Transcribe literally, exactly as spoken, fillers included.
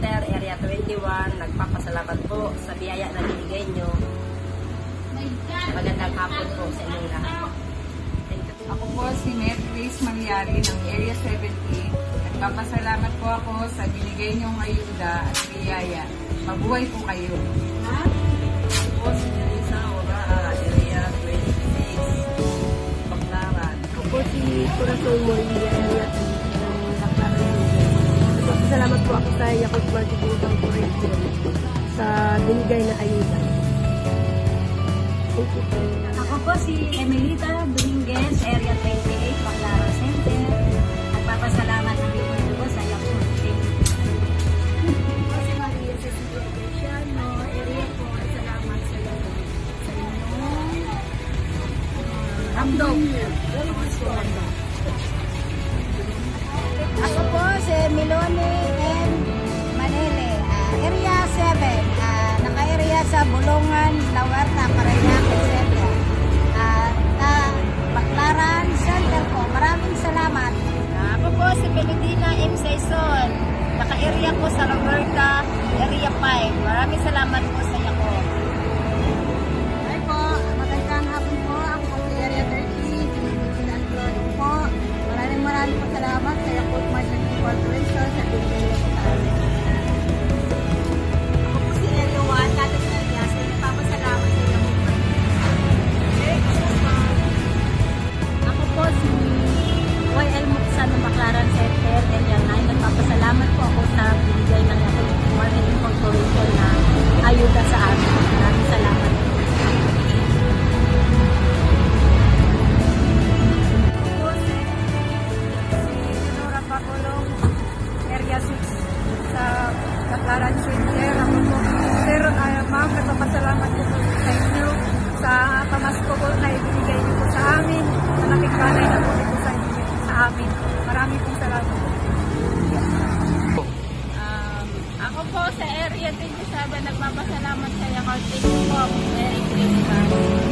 Center, Area twenty-one. Nagpapasalamat po sa biyaya na binigay nyo. Magandang hapon po sa inyong lahat. Ako po si Net Grace Mangyari ng Area seventy. Nagpapasalamat po ako sa binigay niyong ayuda at biyaya. Mabuhay po kayo. Ako po si Melissa Oraa, Area twenty-six, Baclaran. Ako po si Corazon Moria, Area Baclaran. Nagpapasalamat po ako sa Yakult Marketing Corporation sa binigay na ayuda. Thank you. Ako po si Emelita Dominguez, Area twenty-eight, Baclaran Center. Nagpapasalamat ng libo po sa Yakult Marketing. Ako po si Maria Cecilia Graciano, Area po. Salamat sa Yakult. Sa inyong Ramdog. Ako po si Milone M. Manele, uh, Area seven, uh, naka-area sa Bulungan, Lawarta, Parañaque Center. Uh, na Baclaran Center po. Maraming salamat. Ako po si Peludina M. Saison. Naka-area po sa Roberta, Area five. Maraming salamat po sa Yakult. Hi po, magandang hapon po. Ako po si Area thirty, Pilipinas Florida po. Maraming maraming po salamat sa Yakult Marketing Corporation sa binigay po sa amin. Ako po si Area one, Tatas Elias. Nagpapasalamat sa Yakult Ako po si Y L Muksan ng Baclaran Center, Area nine. Nagpapasalamat po ako sa binigay ng Yakult Marketing Corporation na ayuda sa amin. Maraming salamat. Po si Senora Bacolong, Area six sa Baclaran Center. Ako po, sir, uh, ma'am, nagpapasalamat po po sa inyo sa pamasko po na ibinigay niyo po sa amin. Malaking bagay na po ito sa inyo, sa amin. Maraming pong salamat po. Um, ako po sa Area twenty-seven, nagpapasalamat sa Yakult. Thank you po, Merry Christmas.